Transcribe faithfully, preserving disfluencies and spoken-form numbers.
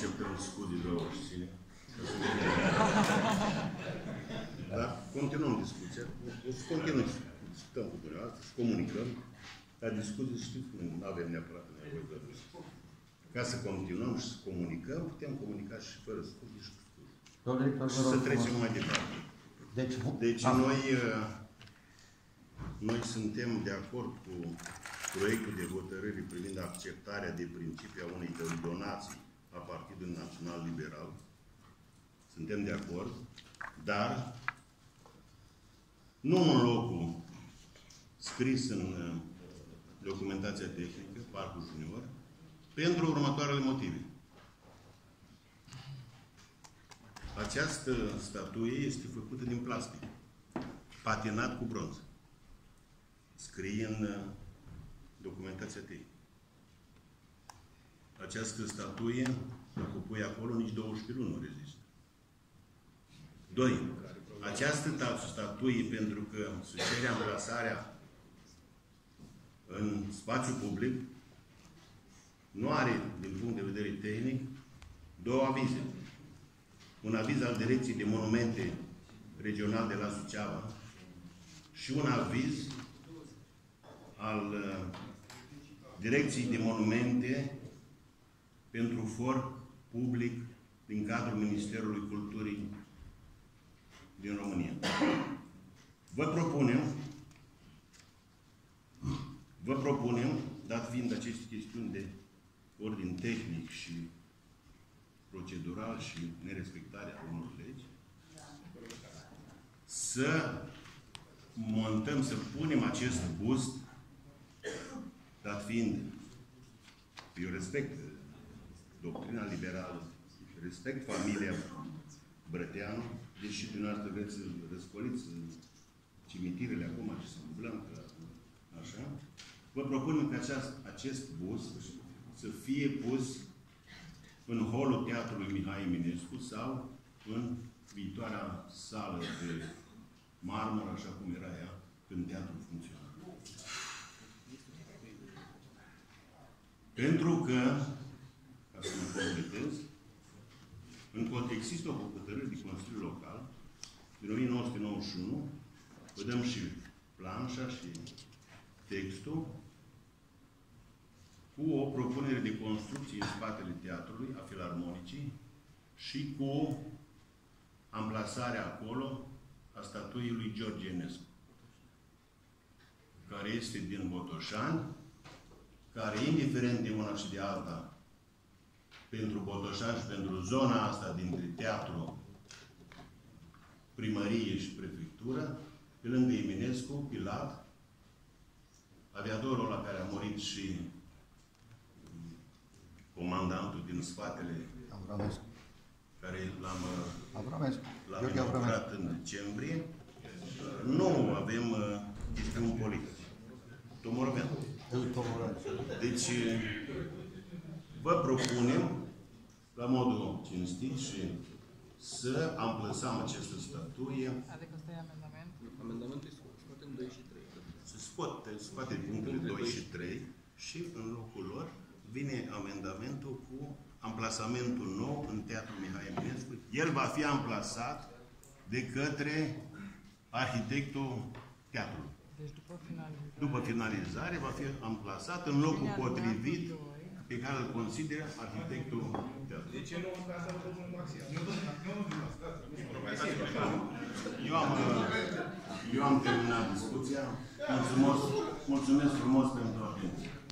acceptăm scuze de oștine. Dar continuăm discuția. O să continuăm să discutăm cu dumneavoastră, să comunicăm. Dar discuții, știți, nu avem neapărat nevoie de dus. Ca să continuăm și să comunicăm, putem comunica și fără scuze și cu scuze. Și să trecem mai departe. Deci, deci noi, noi suntem de acord cu proiectul de hotărâre privind acceptarea de principiu a unei donații a Partidului Național Liberal. Suntem de acord, dar nu în locul scris în documentația tehnică, Parcul Junior, pentru următoarele motive. Această statuie este făcută din plastic, patinat cu bronz. Scrie în documentația tehnică. Această statuie, dacă o pui acolo, nici douăsprezece luni nu rezistă. Doi. Această statuie, pentru că se cere amplasarea în spațiu public, nu are, din punct de vedere tehnic, două avize. Un aviz al Direcției de Monumente Regional de la Suceava și un aviz al uh, Direcției de Monumente pentru for public din cadrul Ministerului Culturii din România. Vă propunem, vă propunem, dat fiind aceste chestiuni de ordin tehnic și procedural și nerespectarea unor legi, să montăm, să punem acest bust, dat fiind, eu respect doctrina liberală, respect familia Brăteanu, deși dumneavoastră vreți să răscoliți cimitirele acum și să umblăm, așa, vă propunem că aceast, acest bust să fie pus în holul Teatrului Mihai Eminescu sau în viitoarea sală de marmură, așa cum era ea, când teatrul funcționa. Pentru că, ca să mă completez, în context există o hotărâre de Consiliul Local din o mie nouă sute nouăzeci și unu, vă dăm și planșa și textul, cu o propunere de construcție în spatele teatrului, a Filarmonicii, și cu amplasarea acolo a statuii lui George Enescu, care este din Botoșani, care, indiferent de una și de alta, pentru Botoșani și pentru zona asta dintre teatru, primărie și prefectură, pe lângă Eminescu, Pilat, aviatorul ăla care a murit și comandantul din spatele, Avramescu, care l-am inaugurat în decembrie, nu avem uh, chestiuni politice. Tomorovean. Deci, vă propunem, la modul cinstit, și să amplasăm această statuie. Adică ăsta e amendament? Amendamentul este scot în doi și trei. Se scoate, scoate punctele doi și trei și în locul lor vine amendamentul cu amplasamentul nou în Teatrul Mihai Eminescu. El va fi amplasat de către arhitectul teatrului. Deci după finalizare. După finalizare va fi amplasat în locul potrivit pe care îl consideră arhitectul teatrului. De ce nu amplasați domnul Maxim? Eu am, eu am terminat discuția. Mulțumesc, mulțumesc frumos pentru atenție.